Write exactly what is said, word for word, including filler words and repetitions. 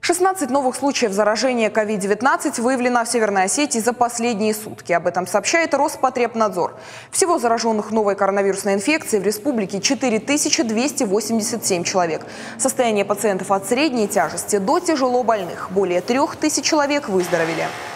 шестнадцать новых случаев заражения ковид девятнадцать выявлено в Северной Осетии за последние сутки. Об этом сообщает Роспотребнадзор. Всего зараженных новой коронавирусной инфекцией в республике четыре тысячи двести восемьдесят семь человек. Состояние пациентов от средней тяжести до тяжело больных. Более трех тысяч человек выздоровели.